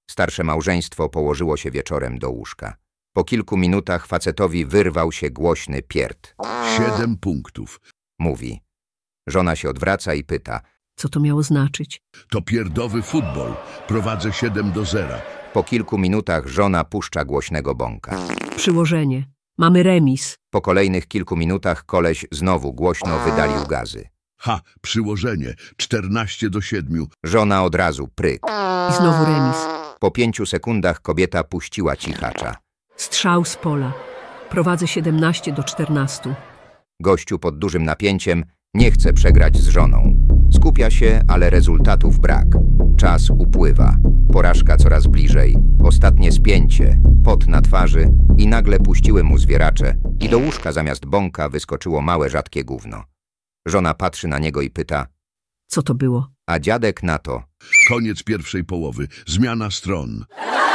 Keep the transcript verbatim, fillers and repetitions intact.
Starsze małżeństwo położyło się wieczorem do łóżka. Po kilku minutach facetowi wyrwał się głośny pierd. Siedem punktów. Mówi. Żona się odwraca i pyta. Co to miało znaczyć? To pierdowy futbol. Prowadzę siedem do zera. Po kilku minutach żona puszcza głośnego bąka. Przyłożenie. Mamy remis. Po kolejnych kilku minutach koleś znowu głośno wydalił gazy. Ha, przyłożenie. czternaście do siedmiu. Żona od razu pryk. I znowu remis. Po pięciu sekundach kobieta puściła cichacza. Strzał z pola. Prowadzę siedemnaście do czternastu. Gościu pod dużym napięciem nie chce przegrać z żoną. Skupia się, ale rezultatów brak. Czas upływa. Porażka coraz bliżej. Ostatnie spięcie. Pot na twarzy i nagle puściły mu zwieracze i do łóżka zamiast bąka wyskoczyło małe, rzadkie gówno. Żona patrzy na niego i pyta. Co to było? A dziadek na to. Koniec pierwszej połowy. Zmiana stron.